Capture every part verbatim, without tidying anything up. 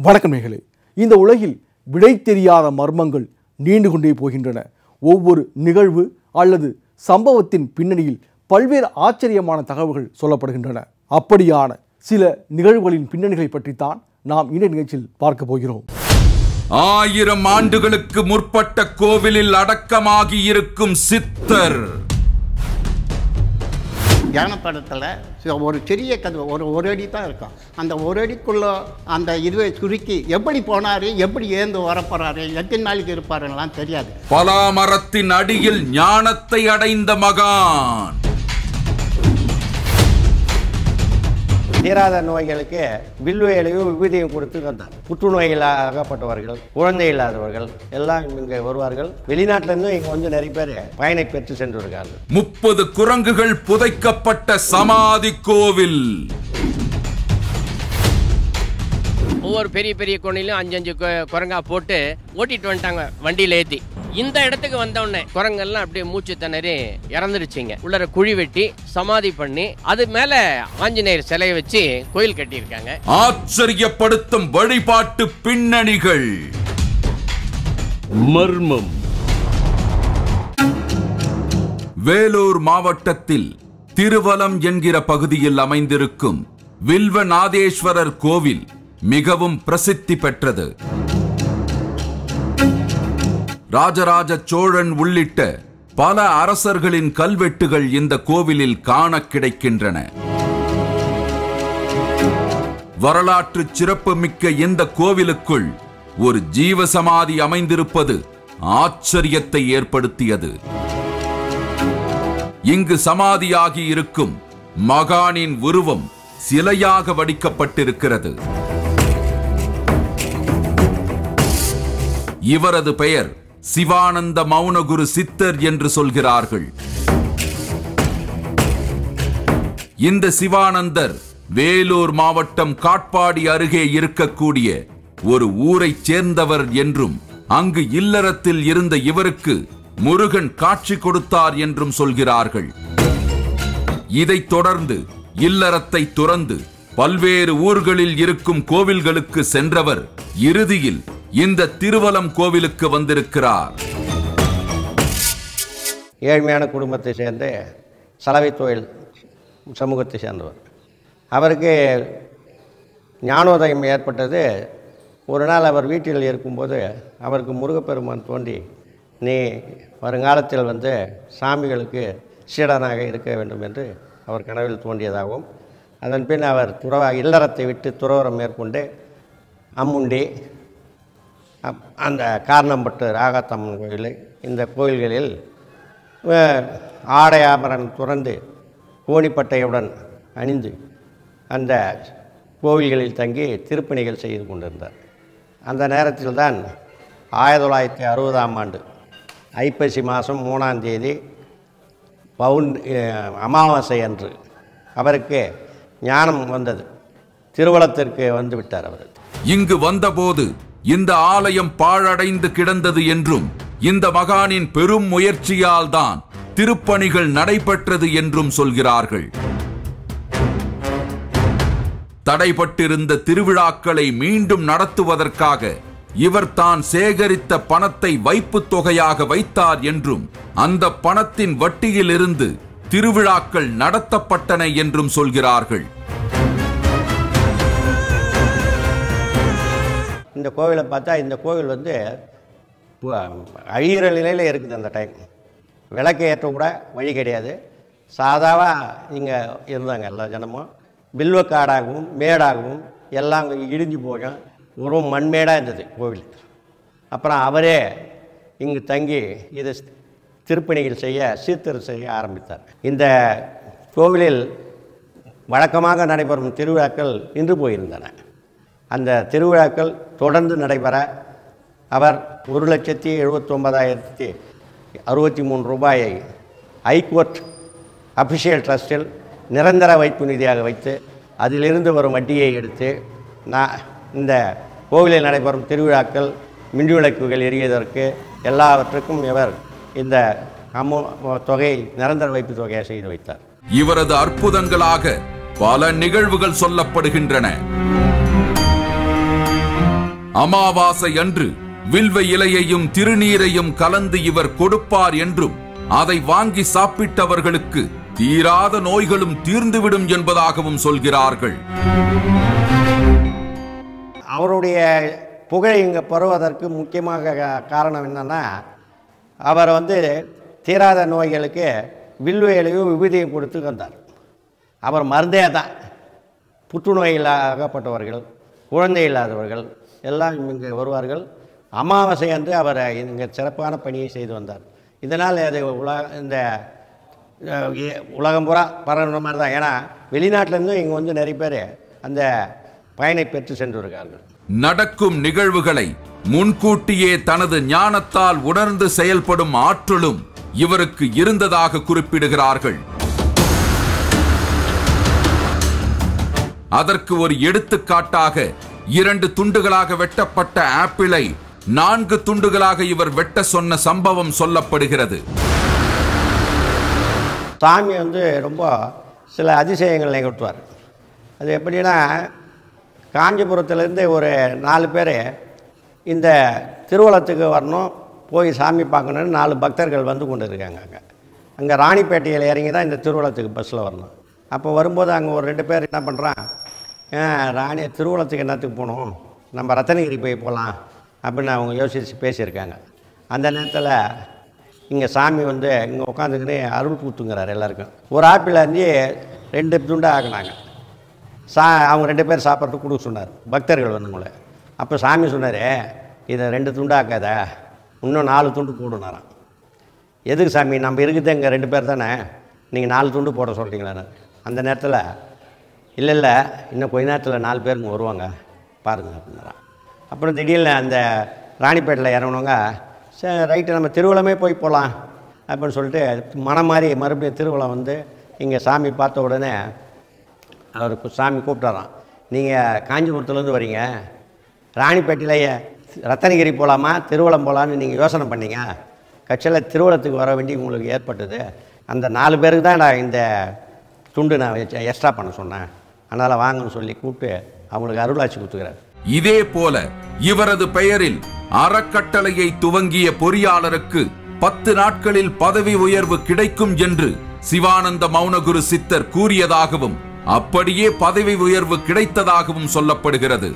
வணக்கம் நேயர்களே. இந்த உலகில் விடை தெரியாத மர்மங்கள் நீண்டு கொண்டே போகின்றன. ஒவ்வொரு நிகழ்வு அல்லது சம்பவத்தின் பின்னணியில் பல்வேறு ஆச்சரியமான தகவல்கள் சொல்லப்படுகின்றன. அப்படியான சில நிகழ்வுகளின் பின்னணிகளை பற்றித்தான் நாம் இந்த நிகழ்ச்சியில் பார்க்க போகிறோம். ஆயிரம் ஆண்டுகளுக்கு முற்பட்ட கோவிலில் அடக்கமாகி இருக்கும் சித்தர். ஞானப்படத்தில் ஒரு சிறிய கதை ஒரு ஒரு அடி தான் இருக்கும். அந்த ஒரு அடிக்குள்ள அந்த இதுவை சுருக்கி எப்படி போனாரு, எப்படி ஏந்து வரப்போறாரு, எத்தனை நாளைக்கு இருப்பாருலாம் தெரியாது. பலாமரத்தின் அடியில் ஞானத்தை அடைந்த மகான். தீராத நோய்களுக்கு வில்வேலையும் விபூதியும் கொடுத்து வந்தார். புற்றுநோய்கள் அகப்பட்டவர்கள், குழந்தை இல்லாதவர்கள் எல்லாம் இங்கே வருவார்கள். வெளிநாட்டிலிருந்து இங்கே வந்து நிறைய பேர் பயனை பெற்று சென்று வருகிறார்கள். முப்பது குரங்குகள் புதைக்கப்பட்ட சமாதி கோவில். ஒவ்வொரு பெரிய பெரிய கோணிலும் அஞ்சு அஞ்சு குரங்கா போட்டு ஓட்டிட்டு வந்துட்டாங்க வண்டியில ஏத்தி. இந்த இடத்துக்கு வந்தோடனே குரங்கெல்லாம் அப்படியே மூச்சு திணறி இறந்துருச்சுங்க. உள்ளர குழி வெட்டி சமாதி பண்ணி அது மேல ஆஞ்சநேயர் சிலையை வச்சு கோயில் கட்டியிருக்காங்க. ஆச்சரியப்படுத்தும் வழிபாட்டு பின்னணிகள். மர்மம். வேலூர் மாவட்டத்தில் திருவலம் என்கிற பகுதியில் அமைந்திருக்கும் வில்வநாதேஸ்வரர் கோவில் மிகவும் பிரசித்தி பெற்றது. ராஜராஜ சோழன் உள்ளிட்ட பல அரசர்களின் கல்வெட்டுகள் இந்த கோவிலில் காண கிடைக்கின்றன. வரலாற்று சிறப்பு மிக்க இந்த கோவிலுக்குள் ஒரு ஜீவசமாதி அமைந்திருப்பது ஆச்சரியத்தை ஏற்படுத்தியது. இங்கு சமாதியாகி இருக்கும் மகானின் உருவம் சிலையாக வடிக்கப்பட்டிருக்கிறது. இவரது பெயர் சிவானந்த மௌனகுரு சித்தர் என்று சொல்கிறார்கள். இந்த சிவானந்தர் வேலூர் மாவட்டம் காட்பாடி அருகே இருக்கக்கூடிய ஒரு ஊரைச் சேர்ந்தவர் என்றும் அங்கு இல்லறத்தில் இருந்த இவருக்கு முருகன் காட்சி கொடுத்தார் என்றும் சொல்கிறார்கள். இதைத் தொடர்ந்து இல்லறத்தை துறந்து பல்வேறு ஊர்களில் இருக்கும் கோவில்களுக்கு சென்றவர் இறுதியில் இந்த திருவலம் கோவிலுக்கு வந்திருக்கிறார். ஏழ்மையான குடும்பத்தை சேர்ந்து சலவை தொழில் சமூகத்தை சேர்ந்தவர். அவருக்கு ஞானோதயம் ஏற்பட்டது. ஒரு நாள் அவர் வீட்டில் இருக்கும்போது அவருக்கு முருகப்பெருமான் தோன்றி, நீ வருங்காலத்தில் வந்து சாமிகளுக்கு சீடனாக இருக்க வேண்டும் என்று அவர் கனவில் தோன்றியதாகவும், அதன் பின் அவர் துறவ இல்லறத்தை விட்டு துறவரம் மேற்கொண்டு அம்முண்டி, அந்த காரணம்பட்டு ராகாத்தம்மன் கோயில், இந்த கோயில்களில் ஆடை ஆபரணம் துறந்து கோணிப்பட்டையுடன் அணிந்து அந்த கோவில்களில் தங்கி திருப்பணிகள் செய்து கொண்டிருந்தார். அந்த நேரத்தில் தான் ஆயிரத்தி தொள்ளாயிரத்தி அறுபதாம் ஆண்டு ஐப்பசி மாதம் மூணாம் தேதி பவுன் அமாவாசை அன்று அவருக்கு ஞானம் வந்தது. திருவலத்திற்கு வந்து விட்டார். அவர் இங்கு வந்தபோது இந்த ஆலயம் பாழடைந்து கிடந்தது என்றும் இந்த மகானின் பெரும் முயற்சியால் தான் திருப்பணிகள் நடைபெற்றது என்றும் சொல்கிறார்கள். தடைபட்டிருந்த திருவிழாக்களை மீண்டும் நடத்துவதற்காக இவர் தான் சேகரித்த பணத்தை வைப்புத் தொகையாக வைத்தார் என்றும் அந்த பணத்தின் வட்டியில் இருந்து திருவிழாக்கள் நடத்தப்பட்டன என்றும் சொல்கிறார்கள். இந்த கோவிலை பார்த்தா இந்த கோவில் வந்து அழிகிற நிலையில் இருக்குது. அந்த டைம் விளக்கு ஏற்ற கூட வழி கிடையாது. சாதாவாக இங்கே இருந்தாங்க எல்லா ஜனமும். பில்வக்காடாகவும் மேடாகவும் எல்லாம் இடிஞ்சு போகும். ஒரு மண்மேடாக இருந்தது கோவில். அப்புறம் அவரே இங்கு தங்கி இது திருப்பணிகள் செய்ய சீர்திரு செய்ய ஆரம்பித்தார். இந்த கோவிலில் வழக்கமாக நடைபெறும் திருவிழாக்கள் நின்று போயிருந்தன. அந்த திருவிழாக்கள் தொடர்ந்து நடைபெற அவர் ஒரு லட்சத்தி எழுபத்தி ஒன்பதாயிரத்தி அறுபத்தி மூணு ரூபாயை ஹைகோர்ட் அஃபிஷியல் ட்ரஸ்டில் நிரந்தர வைப்பு நிதியாக வைத்து அதிலிருந்து வரும் வட்டியை எடுத்து நான் இந்த கோவிலில் நடைபெறும் திருவிழாக்கள் மின்விளக்குகள் எரிவதற்கு எல்லாவற்றுக்கும் இவர் இந்த அமௌ தொகையை நிரந்தர வைப்பு தொகையை செய்து வைத்தார். இவரது அற்புதங்களாக பல நிகழ்வுகள் சொல்லப்படுகின்றன. அமாவாசை அன்று வில்வ இலையையும் திருநீரையும் கலந்து இவர் கொடுப்பார் என்றும் அதை வாங்கி சாப்பிட்டவர்களுக்கு தீராத நோய்களும் தீர்ந்துவிடும் என்பதாகவும் சொல்கிறார்கள். அவருடைய புகழ் இங்கே பரவுவதற்கு முக்கியமாக காரணம் என்னன்னா, அவர் வந்து தீராத நோய்களுக்கு வில்வ இலையும் விபூதியும் கொடுத்து வந்தார். அவர் மருந்தே தான். புற்றுநோயில் அகப்பட்டவர்கள், குழந்தை இல்லாதவர்கள் எல்லாம் இங்கே வருவார்கள். அமாவாசை அன்று அவர் இங்கே சிறப்பான பணியை செய்து வந்தார். இதனால் அது உலக இந்த உலகம் பூரா பரவுற மாதிரி தான். ஏன்னா வெளிநாட்டிலேருந்து இங்கே வந்து நிறைய பேர் அந்த பயனை பெற்று சென்றிருக்கார்கள். நடக்கும் நிகழ்வுகளை முன்கூட்டியே தனது ஞானத்தால் உணர்ந்து செயல்படும் ஆற்றலும் இவருக்கு இருந்ததாக குறிப்பிடுகிறார்கள். அதற்கு ஒரு எடுத்துக்காட்டாக இரண்டு துண்டுகளாக வெட்டப்பட்ட ஆப்பிளை நான்கு துண்டுகளாக இவர் வெட்ட சொன்ன சம்பவம் சொல்லப்படுகிறது. சாமி வந்து ரொம்ப சில அதிசயங்கள் நிகழ்த்துவார். அது எப்படின்னா, காஞ்சிபுரத்துலேருந்து ஒரு நாலு பேர் இந்த திருவள்ளத்துக்கு வரணும், போய் சாமி பார்க்கணுன்னு நாலு பக்தர்கள் வந்து கொண்டு இருக்காங்க. அங்கே அங்கே ராணிப்பேட்டையில் இறங்கி தான் இந்த திருவள்ளத்துக்கு பஸ்ஸில் வரணும். அப்போ வரும்போது அங்கே ஒரு ரெண்டு பேர் என்ன பண்ணுறான், ராணி திருவள்ளத்துக்கு என்னத்துக்கு போகணும், நம்ம ரத்தனகிரி போய் போகலாம் அப்படின்னு அவங்க யோசித்து பேசியிருக்காங்க. அந்த நேரத்தில் இங்கே சாமி வந்து இங்கே உட்காந்துக்கின்னு அருள் கூத்துங்கிறார் எல்லாருக்கும். ஒரு ஆப்பிள் அஞ்சு ரெண்டு துண்டாக ஆக்கினாங்க. சா அவங்க ரெண்டு பேர் சாப்பிட்றதுக்கு கொடுக்க சொன்னார், பக்தர்கள் வந்தவங்கள. அப்போ சாமி சொன்னார், இதை ரெண்டு துண்டாக்காத, இன்னும் நாலு துண்டு போடுனாராம். எதுக்கு சாமி, நம்ம இருக்குது இங்கே ரெண்டு பேர் தானே, நீங்கள் நாலு துண்டு போட சொல்கிறீங்களான்னு. அந்த நேரத்தில் இல்லை இல்லை இன்னும் கொஞ்ச நேரத்தில் நாலு பேருங்க வருவாங்க பாருங்கள் அப்படின்னாராம். அப்புறம் திடீர்னு அந்த ராணிப்பேட்டில் இறங்கினவங்க, சரி ரைட்டு நம்ம திருவள்ளமே போய் போகலாம் அப்படின்னு சொல்லிட்டு மனம் மாதிரி மறுபடியும் திருவள்ளம் வந்து இங்கே சாமி பார்த்த உடனே அவருக்கு சாமி கூப்பிட்டாராம், நீங்கள் காஞ்சிபுரத்துலேருந்து வரீங்க, ராணிப்பேட்டையில் ரத்தனகிரி போகலாமா திருவள்ளம் போகலான்னு நீங்கள் யோசனை பண்ணீங்க, கட்சியில் திருவள்ளத்துக்கு வர வேண்டி உங்களுக்கு ஏற்பட்டது, அந்த நாலு பேருக்கு தான் நான் இந்த துண்டு நான் எக்ஸ்ட்ரா பண்ண சொன்னேன், அதனால் வாங்கன்னு சொல்லி கூப்பிட்டு அவங்களுக்கு அருளாட்சி கொடுத்துக்கிறார். இதே போல இவரது பெயரில் அறக்கட்டளையை துவங்கிய பொறியாளருக்கு பத்து நாட்களில் பதவி உயர்வு கிடைக்கும் என்று சிவானந்த மௌனகுரு சித்தர் கூறியதாகவும் அப்படியே பதவி உயர்வு கிடைத்ததாகவும் சொல்லப்படுகிறது.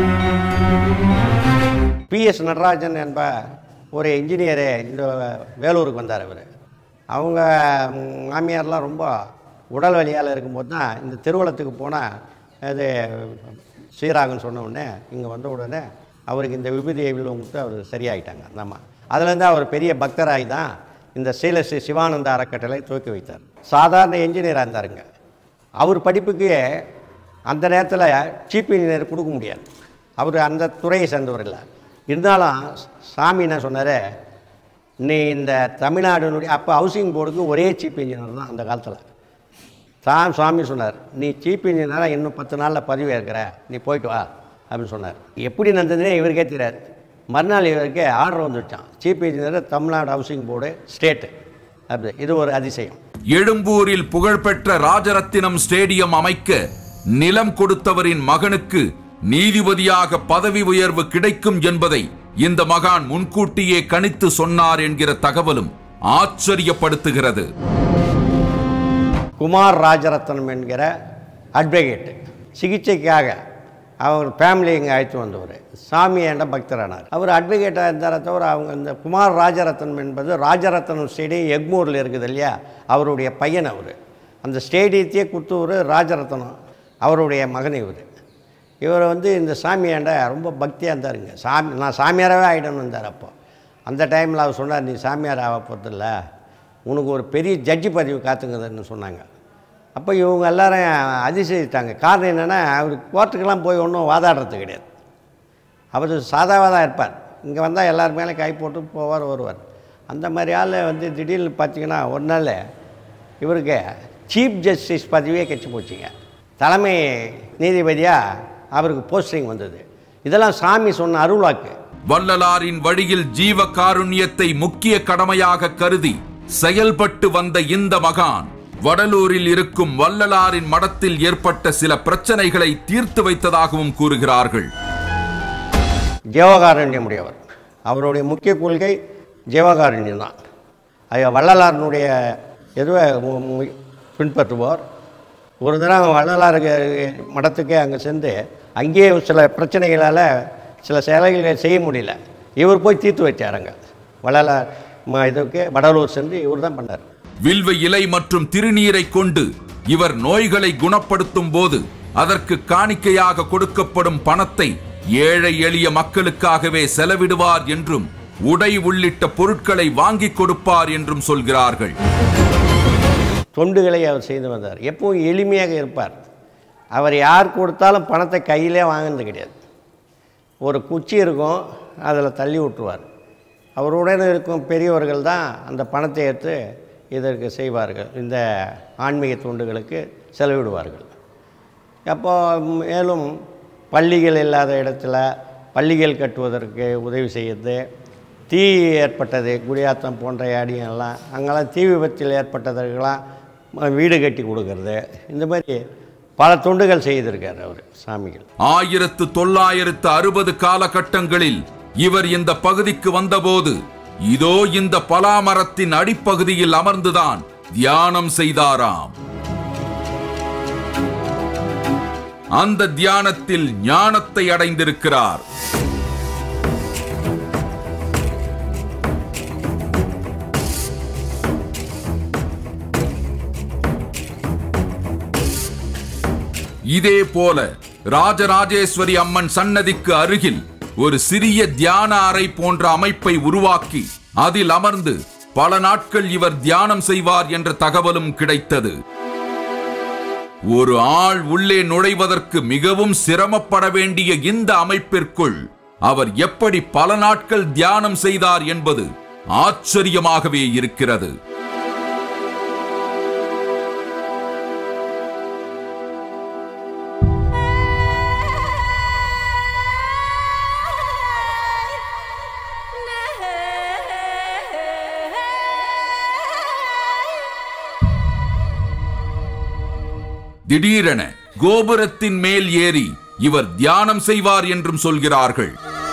பி எஸ் நடராஜன் என்ப ஒரு இன்ஜினியரு இந்த வேலூருக்கு வந்தார். அவர் அவங்க மாமியார்லாம் ரொம்ப உடல் வலியால் இருக்கும்போது தான் இந்த திருவள்ளத்துக்கு போனால் அது சீராகன்னு சொன்ன உடனே இங்கே வந்த உடனே அவருக்கு இந்த விபூதியை விழுவங்கிட்டு அவர் சரியாயிட்டாங்க. நம்ம அதுலேருந்து அவர் பெரிய பக்தராகி தான் இந்த ஸ்ரீலஸ்ரீ சிவானந்த அறக்கட்டளை துவக்கி வைத்தார். சாதாரண என்ஜினியராக இருந்தாருங்க. அவர் படிப்புக்கு அந்த நேரத்தில் சீஃப் இன்ஜினியர் கொடுக்க முடியாது, அவர் அந்த துறையை சேர்ந்தவர் இல்லை. இருந்தாலும் சாமி என்ன சொன்னார், நீ இந்த தமிழ்நாடுனுடைய அப்போ ஹவுசிங் போர்டுக்கு ஒரே சீஃப் இன்ஜினியர் தான் அந்த காலத்தில். தான் சுவாமி சொன்னார், நீ சீஃப் இன்ஜினியராக இன்னும் பத்து நாளில் பதவி ஏற்கிற, நீ போயிட்டு வா அப்படின்னு சொன்னார். எப்படி நடந்ததுன்னே இவருக்கே தெரியாது. மறுநாள் இவருக்கு ஆர்டர் வந்துடுச்சான், chief engineer Tamil Nadu housing board state அப்படி. இது ஒரு அதிசயம். எழும்பூரில் புகழ்பெற்ற ராஜரத்தினம் ஸ்டேடியம் அமைக்க நிலம் கொடுத்தவரின் மகனுக்கு நீதிபதியாக பதவி உயர்வு கிடைக்கும் என்பதை இந்த மகான் முன்கூட்டியே கணித்து சொன்னார் என்கிற தகவலும் ஆச்சரியப்படுத்துகிறது. குமார் ராஜரத்னம் என்கிற அட்வொகேட் சிகிச்சைக்காக அவர் ஃபேமிலி இங்கே அழைத்து வந்தவர். சாமி என்ற பக்தரானார். அவர் அட்வொகேட்டாக இருந்தார தவிர அவங்க இந்த குமார் ராஜரத்னம் என்பது ராஜரத்னம் ஸ்டேடியம் எக்மூரில் இருக்குது இல்லையா, அவருடைய பையன் அவர். அந்த ஸ்டேடியத்தையே கொடுத்தவர் ராஜரத்னம், அவருடைய மகன் இவர். இவர் வந்து இந்த சாமியாண்ட ரொம்ப பக்தியாக இருந்தாருங்க. சாமி நான் சாமியாராகவே ஆகிடணும் இருந்தார். அப்போ அந்த டைமில் அவர் சொன்னார், நீ சாமியார் ஆக போகிறதில்ல, உனக்கு ஒரு பெரிய ஜட்ஜி பதவி காத்துங்குதுன்னு சொன்னாங்க. அப்போ இவங்க எல்லோரும் அதிசயிட்டாங்க. காரணம் என்னென்னா, அவர் கோர்ட்டுக்கெல்லாம் போய் ஒன்றும் வாதாடுறது கிடையாது. அவர் சாதாவாக தான் இருப்பார். இங்கே வந்தால் எல்லார் மேலே கை போட்டு போவார் வருவார். அந்த மாதிரி ஆள் வந்து திடீர்னு பார்த்தீங்கன்னா ஒரு நாள் இவருக்கு சீஃப் ஜஸ்டிஸ் பதவியே கட்சி போச்சுங்க. தலைமை நீதிபதியாக அவருக்கு போஸ்டிங் வந்தது. இதெல்லாம் சாமி சொன்ன அருள்வாக்கு. வள்ளலாரின் வழியில் ஜீவ காருண்யத்தை முக்கிய கடமையாக கருதி செயல்பட்டு வந்த இந்த மகான் வடலூரில் இருக்கும் வள்ளலாரின் மடத்தில் ஏற்பட்ட சில பிரச்சனைகளை தீர்த்து வைத்ததாகவும் கூறுகிறார்கள். ஜீவகாருண்யம் உடையவர். அவருடைய முக்கிய கொள்கை ஜீவகாருண்யம் தான். அது வள்ளலாரினுடைய எதுவை பின்பற்றுவார். ஒரு தடவை வள்ளலார் மடத்துக்கே அங்கே சென்று அங்கேயே சில பிரச்சனைகளால் சில செயல்களை செய்ய முடியல. இவர் போய் தீர்த்து வச்சாருங்க. வள்ளலார் இதுக்கு வடலூர் சென்று இவர் தான் பண்ணார். வில்வ இலை மற்றும் திருநீரை கொண்டு இவர் நோய்களை குணப்படுத்தும் போது அதற்கு காணிக்கையாக கொடுக்கப்படும் பணத்தை ஏழை எளிய மக்களுக்காகவே செலவிடுவார் என்றும் உடை உள்ளிட்ட பொருட்களை வாங்கி கொடுப்பார் என்றும் சொல்கிறார்கள். தொண்டுகளை அவர் செய்து வந்தார். எப்பவும் எளிமையாக இருப்பார். அவர் யார் கொடுத்தாலும் பணத்தை கையிலே வாங்கினது கிடையாது. ஒரு குச்சி இருக்கும், அதில் தள்ளி விட்டுருவார். அவருடன் இருக்கும் பெரியவர்கள் தான் அந்த பணத்தை எடுத்து இதற்கு செய்வார்கள், இந்த ஆன்மீக தொண்டுகளுக்கு செலவிடுவார்கள். அப்போ மேலும் பள்ளிகள் இல்லாத இடத்துல பள்ளிகள் கட்டுவதற்கு உதவி செய்கிறது. தீ ஏற்பட்டது குடியாத்தம் போன்ற அடியெல்லாம் அங்கெல்லாம் தீ விபத்தில் ஏற்பட்டதற்கெல்லாம் வீடு கட்டி கொடுக்கறது, இந்த மாதிரி பல தொண்டுகள் செய்திருக்கார் அவர் சாமிகள். ஆயிரத்து தொள்ளாயிரத்து அறுபது காலகட்டங்களில் இவர் இந்த பகுதிக்கு வந்தபோது இதோ இந்த பலாமரத்தின் அடிப்பகுதியில் அமர்ந்துதான் தியானம் செய்தாராம். அந்த தியானத்தில் ஞானத்தை அடைந்திருக்கிறார். இதே போல ராஜராஜேஸ்வரி அம்மன் சன்னதிக்கு அருகில் ஒரு சிறிய தியான அறை போன்ற அமைப்பை உருவாக்கி அதில் அமர்ந்து பல நாட்கள் இவர் தியானம் செய்வார் என்ற தகவலும் கிடைத்தது. ஒரு ஆள் உள்ளே நுழைவதற்கு மிகவும் சிரமப்பட வேண்டிய இந்த அமைப்பிற்குள் அவர் எப்படி பல நாட்கள் தியானம் செய்தார் என்பது ஆச்சரியமாகவே இருக்கிறது. திடீரென கோபுரத்தின் மேல் ஏறி இவர் தியானம் செய்வார் என்றும் சொல்கிறார்கள்.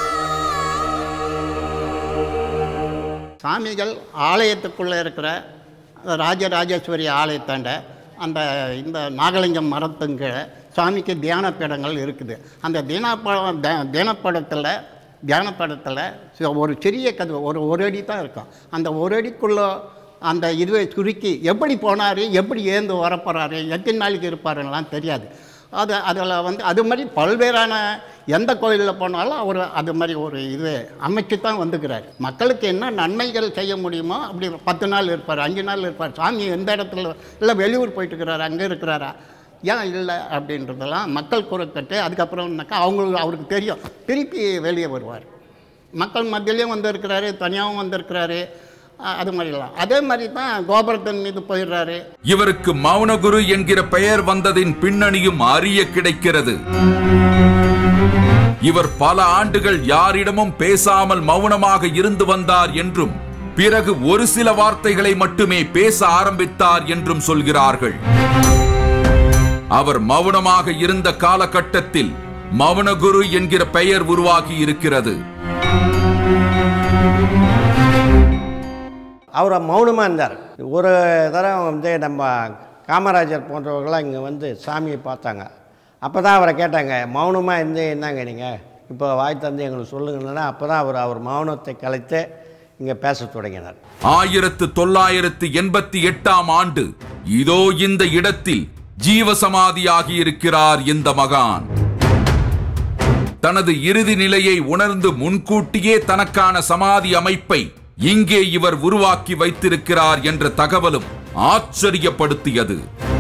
சாமிகள் ஆலயத்துக்குள்ளே இருக்கிற ராஜராஜேஸ்வரி ஆலயத்தாண்ட அந்த இந்த நாகலிங்கம் மரத்துங்க சாமிக்கு தியான பீடங்கள் இருக்குது. அந்த தியானப்படம் தியானப்படத்தில் தியானப்படத்தில் ஒரு சிறிய கதவு ஒரு ஒரு அடி தான் இருக்கும். அந்த ஒரு அடிக்குள்ளே அந்த இதுவை சுருக்கி எப்படி போனார், எப்படி ஏந்து வரப்போகிறாரு, எத்தனை நாளைக்கு இருப்பாருலாம் தெரியாது. அது அதில் வந்து அது மாதிரி பல்வேறான எந்த கோயிலில் போனாலும் அவர் அது மாதிரி ஒரு இது அமைச்சு தான் வந்துக்கிறார். மக்களுக்கு என்ன நன்மைகள் செய்ய முடியுமோ அப்படி பத்து நாள் இருப்பார், அஞ்சு நாள் இருப்பார். சாமி எந்த இடத்துல இல்லை வெளியூர் போயிட்டு இருக்கிறாரு, அங்கே இருக்கிறாரா, ஏன் இல்லை அப்படின்றதெல்லாம் மக்கள் குறைக்கட்டு. அதுக்கப்புறம்னாக்கா அவங்களுக்கு அவருக்கு தெரியும், திருப்பி வெளியே வருவார். மக்கள் மத்தியிலையும் வந்திருக்கிறாரு, தனியாகவும் வந்திருக்கிறாரு. அது மாதிரிலாம் அதே மாதிரி தான் கோபுரத்தின் மீது போயிடுறாரு. இவருக்கு மௌனகுரு என்கிற பெயர் வந்ததின் பின்னணியும் அறிய கிடைக்கிறது. இவர் பல ஆண்டுகள் யாரிடமும் பேசாமல் மௌனமாக இருந்து வந்தார் என்றும் பிறகு ஒரு சில வார்த்தைகளை மட்டுமே பேச ஆரம்பித்தார் என்றும் சொல்கிறார்கள். அவர் மௌனமாக இருந்த காலகட்டத்தில் மௌனகுரு என்கிற பெயர் உருவாகி இருக்கிறது. அவர் மௌனமாக இருந்தார். ஒரு தரம் வந்து நம்ம காமராஜர் போன்றவர்களாம் இங்கே வந்து சாமியை பார்த்தாங்க. அப்போ தான் அவரை கேட்டாங்க, மௌனமாக இருந்து என்னங்க நீங்கள் இப்போ வாய் தந்து எங்களுக்கு சொல்லுங்கன்னா அப்போ தான் அவர் அவர் மௌனத்தை கலைத்து இங்கே பேச தொடங்கினார். ஆயிரத்து தொள்ளாயிரத்து எண்பத்தி எட்டாம் ஆண்டு இதோ இந்த இடத்தில் ஜீவசமாதியாகி இருக்கிறார் இந்த மகான். தனது இறுதி நிலையை உணர்ந்து முன்கூட்டியே தனக்கான சமாதி அமைப்பை இங்கே இவர் உருவாக்கி வைத்திருக்கிறார் என்ற தகவலும் ஆச்சரியப்படுத்தியது.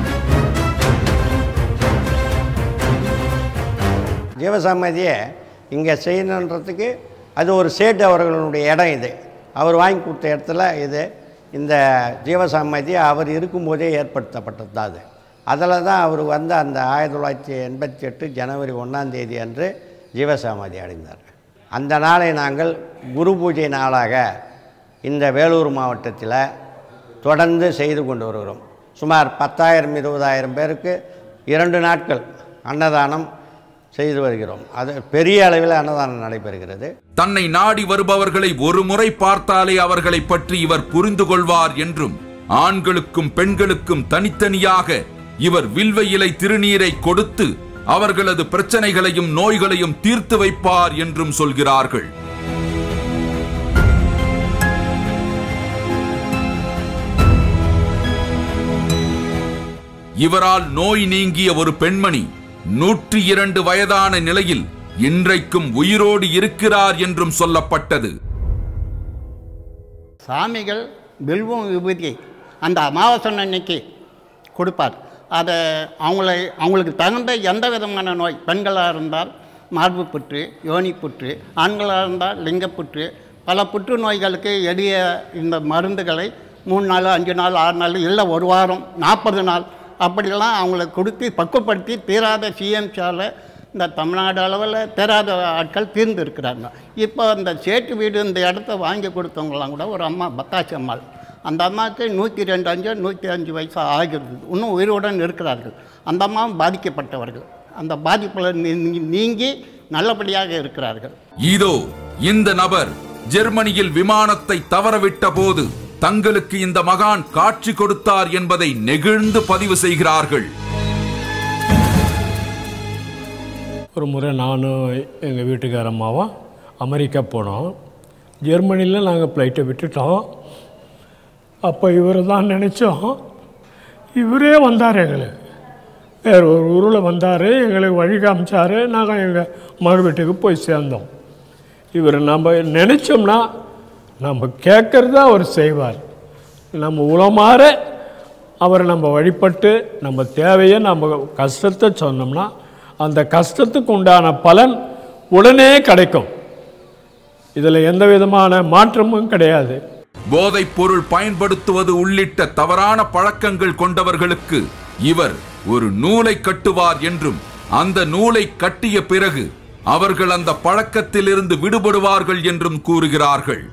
ஜீவசமாதியை இங்கே செய்யணுன்றதுக்கு அது ஒரு சேட்டு அவர்களுடைய இடம். இது அவர் வாங்கி கொடுத்த இடத்துல இது இந்த ஜீவசமாதி அவர் இருக்கும்போதே ஏற்படுத்தப்பட்டது தான். அது அதில் தான் அவர் வந்து அந்த ஆயிரத்தி தொள்ளாயிரத்தி எண்பத்தி எட்டு ஜனவரி ஒன்றாம் தேதி அன்று ஜீவசமாதி அடைந்தார். அந்த நாளை நாங்கள் குரு பூஜை நாளாக இந்த வேலூர் மாவட்டத்தில் தொடர்ந்து செய்து கொண்டு வருகிறோம். சுமார் பத்தாயிரம் இருபதாயிரம் பேருக்கு இரண்டு நாட்கள் அன்னதானம் செய்து வருகிறோம். அது பெரிய அளவில் அன்னதானம் நடைபெறுகிறது. தன்னை நாடி வருபவர்களை ஒரு முறை பார்த்தாலே அவர்களை பற்றி இவர் புரிந்து கொள்வார் என்றும், ஆண்களுக்கும் பெண்களுக்கும் தனித்தனியாக இவர் வில்வ இலை திருநீரை கொடுத்து அவர்களது பிரச்சனைகளையும் நோய்களையும் தீர்த்து வைப்பார் என்றும் சொல்கிறார்கள். இவரால் நோய் நீங்கிய ஒரு பெண்மணி நூற்றி இரண்டு வயதான நிலையில் இன்றைக்கும் உயிரோடு இருக்கிறார் என்றும் சொல்லப்பட்டது. சாமிகள் வில்வம் விபூதியை அந்த அமாவாசை அன்னைக்கு கொடுப்பார். அதை அவங்களை அவங்களுக்கு தகுந்த எந்த விதமான நோய், பெண்களாக இருந்தால் மார்பு புற்று, யோனி புற்று, ஆண்களாக இருந்தால் லிங்கப்புற்று, பல புற்று நோய்களுக்கு எளிய இந்த மருந்துகளை மூணு நாள், அஞ்சு நாள், ஆறு நாள், இல்லை ஒரு வாரம், நாற்பது நாள் அப்படிலாம் அவங்களுக்கு கொடுத்து பக்குவப்படுத்தி தீராத சிஎம்சியால் இந்த தமிழ்நாடு அளவில் தீராத ஆட்கள் தீர்ந்து இருக்கிறாங்க. இப்போ அந்த சேட்டு வீடு இந்த இடத்த வாங்கி கொடுத்தவங்களாம் கூட ஒரு அம்மா பத்தாச்சி அம்மாள், அந்த அம்மாவுக்கு நூற்றி ரெண்டு அஞ்சு நூற்றி அஞ்சு வயசு ஆகிறது, இன்னும் உயிருடன் இருக்கிறார்கள். அந்த அம்மாவும் பாதிக்கப்பட்டவர்கள், அந்த பாதிப்பில் நீங்கி நல்லபடியாக இருக்கிறார்கள். இதோ இந்த நபர் ஜெர்மனியில் விமானத்தை தவறவிட்ட போது தங்களுக்கு இந்த மகான் காட்சி கொடுத்தார் என்பதை நெகிழ்ந்து பதிவு செய்கிறார்கள். ஒரு முறை நானும் எங்கள் வீட்டுக்கார அம்மாவும் அமெரிக்கா போனோம். ஜெர்மனியில் நாங்கள் ஃப்ளைட்டை விட்டுட்டோம். அப்போ இவர் தான் நினச்சோம், இவரே வந்தார், எங்களுக்கு வேறு ஒரு ஊரில் வந்தார், எங்களுக்கு வழி காமிச்சார். நாங்கள் எங்கள் மகள் வீட்டுக்கு போய் சேர்ந்தோம். இவர் நம்ம நினச்சோம்னா நம்ம கேட்குறத அவர் செய்வார். நம்ம உளமாற அவரை நம்ம வழிபட்டு நம்ம தேவையை நம்ம கஷ்டத்தை சொன்னோம்னா அந்த கஷ்டத்துக்கு உண்டான பலன் உடனே கிடைக்கும். இதில் எந்த விதமான மாற்றமும் கிடையாது. போதைப் பொருள் பயன்படுத்துவது உள்ளிட்ட தவறான பழக்கங்கள் கொண்டவர்களுக்கு இவர் ஒரு நூலை கட்டுவார் என்றும், அந்த நூலை கட்டிய பிறகு அவர்கள் அந்த பழக்கத்திலிருந்து விடுபடுவார்கள் என்றும் கூறுகிறார்கள்.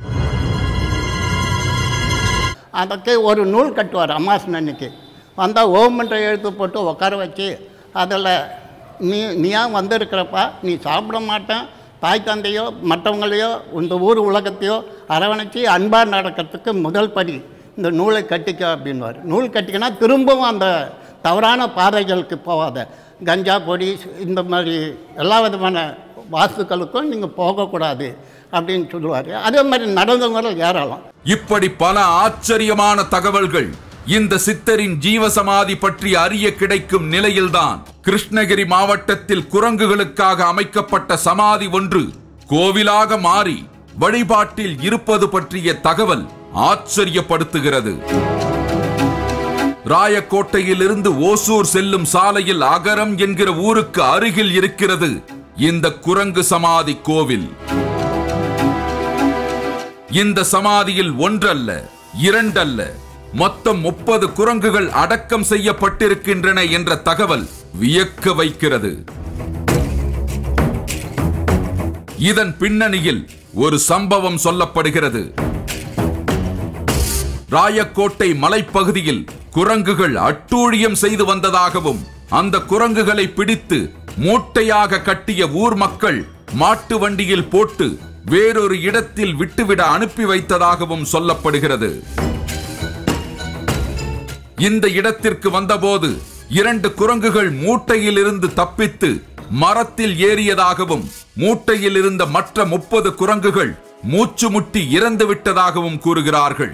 அதுக்கு ஒரு நூல் கட்டுவார் அமாவாசை அன்னைக்கு. வந்தால் ஓமன்ற எழுத்து போட்டு உட்கார வச்சு அதில் நீ நீயா வந்திருக்கிறப்பா, நீ சாப்பிட மாட்டேன், தாய் தந்தையோ மற்றவங்களையோ இந்த ஊர் உலகத்தையோ அரவணைச்சி அன்பாக நடக்கிறதுக்கு முதல் படி இந்த நூலை கட்டிக்க அப்படின்வார். நூல் கட்டிக்கினா திரும்பவும் அந்த தவறான பாதைகளுக்கு போகாத, கஞ்சா பொடி இந்த மாதிரி எல்லா விதமான வாஸ்துக்களுக்கும் நீங்கள் போகக்கூடாது அப்படின்னு சொல்லுவார். அதே மாதிரி நடந்தவங்க ஏராளம். இப்படி பல ஆச்சரியமான தகவல்கள் இந்த சித்தரின் ஜீவசமாதி பற்றி அறிய கிடைக்கும் நிலையில்தான் கிருஷ்ணகிரி மாவட்டத்தில் குரங்குகளுக்காக அமைக்கப்பட்ட சமாதி ஒன்று கோவிலாக மாறி வழிபாட்டில் இருப்பது பற்றிய தகவல் ஆச்சரியப்படுத்துகிறது. ராயக்கோட்டையில் இருந்து ஓசூர் செல்லும் சாலையில் அகரம் என்கிற ஊருக்கு அருகில் இருக்கிறது இந்த குரங்கு சமாதி கோவில். இந்த சமாதியில் ஒன்றல்ல, இரண்டல்ல, மொத்தம் முப்பது குரங்குகள் அடக்கம் செய்யப்பட்டிருக்கின்றன என்ற தகவல் வியக்க வைக்கிறது. இதன் பின்னணியில் ஒரு சம்பவம் சொல்லப்படுகிறது. ராயக்கோட்டை மலைப்பகுதியில் குரங்குகள் அட்டூழியம் செய்து வந்ததாகவும், அந்த குரங்குகளை பிடித்து மூட்டையாக கட்டிய ஊர் மக்கள் மாட்டு வண்டியில் போட்டு வேறொரு இடத்தில் விட்டுவிட அனுப்பி வைத்ததாகவும் சொல்லப்படுகிறது. இந்த இடத்திற்கு வந்தபோது இரண்டு குரங்குகள் மூட்டையில் இருந்து தப்பித்து மரத்தில் ஏறியதாகவும், மூட்டையில் இருந்த மற்ற முப்பது குரங்குகள் மூச்சு முட்டி இறந்து விட்டதாகவும் கூறுகிறார்கள்.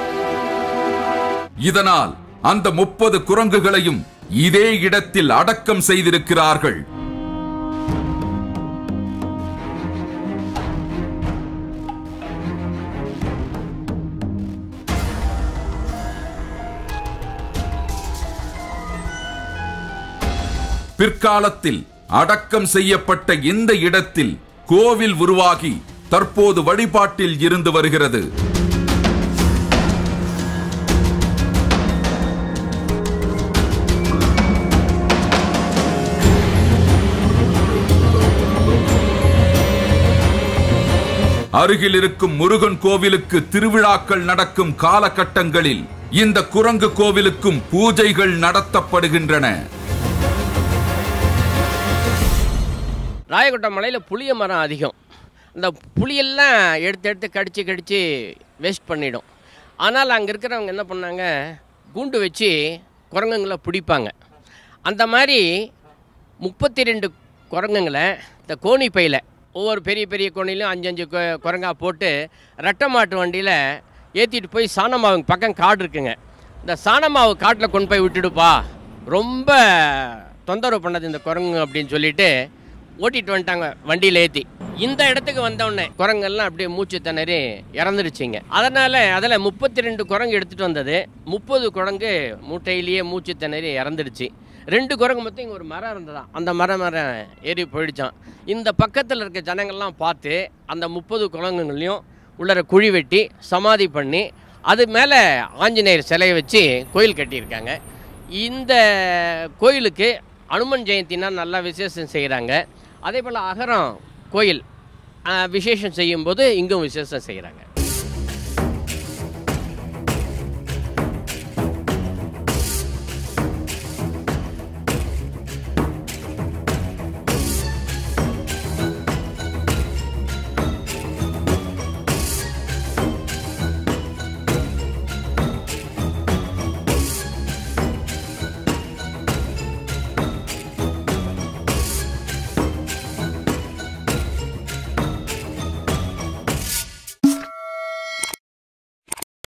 இதனால் அந்த முப்பது குரங்குகளையும் இதே இடத்தில் அடக்கம் செய்திருக்கிறார்கள். பிற்காலத்தில் அடக்கம் செய்யப்பட்ட இந்த இடத்தில் கோவில் உருவாகி தற்போது வழிபாட்டில் இருந்து வருகிறது. அருகில் இருக்கும் முருகன் கோவிலுக்கு திருவிழாக்கள் நடக்கும் காலகட்டங்களில் இந்த குரங்கு கோவிலுக்கும் பூஜைகள் நடத்தப்படுகின்றன. ராயக்கோட்டை மலையில் புளிய மரம் அதிகம். அந்த புளியெல்லாம் எடுத்து எடுத்து கடித்து கடித்து வேஸ்ட் பண்ணிடும். ஆனால் அங்கே இருக்கிறவங்க என்ன பண்ணாங்க, கூண்டு வச்சு குரங்குங்களை பிடிப்பாங்க. அந்த மாதிரி முப்பத்தி ரெண்டு குரங்குங்களை இந்த கோணி பையில், ஒவ்வொரு பெரிய பெரிய கோணிலையும் அஞ்சு அஞ்சு குரங்கா போட்டு ரெட்டை மாட்டு வண்டியில் ஏற்றிட்டு போய் சாணமாவு பக்கம் காடு இருக்குங்க, இந்த சாணமாவு காட்டில் கொண்டு போய் விட்டுடுப்பா, ரொம்ப தொந்தரவு பண்ணது இந்த குரங்கு அப்படின்னு சொல்லிட்டு ஓட்டிகிட்டு வந்துட்டாங்க வண்டியில் ஏற்றி. இந்த இடத்துக்கு வந்தோடனே குரங்கெல்லாம் அப்படியே மூச்சு திணறி இறந்துருச்சிங்க. அதனால் அதில் முப்பத்தி ரெண்டு குரங்கு எடுத்துகிட்டு வந்தது, முப்பது குரங்கு மூட்டையிலேயே மூச்சு திணறி இறந்துடுச்சு. ரெண்டு குரங்கு மொத்தம் இங்கே ஒரு மரம் இருந்ததான், அந்த மரம் மரம் ஏறி போயிடுச்சான். இந்த பக்கத்தில் இருக்க ஜனங்கள்லாம் பார்த்து அந்த முப்பது குரங்குங்களையும் உள்ளர குழி வெட்டி சமாதி பண்ணி அது மேலே ஆஞ்சநேயர் சிலையை வச்சு கோயில் கட்டியிருக்காங்க. இந்த கோயிலுக்கு அனுமன் ஜெயந்தினா நல்லா விசேஷம் செய்கிறாங்க. அதே போல் அகரம் கோயில் விசேஷம் செய்யும்போது இங்கும் விசேஷம் செய்கிறாங்க.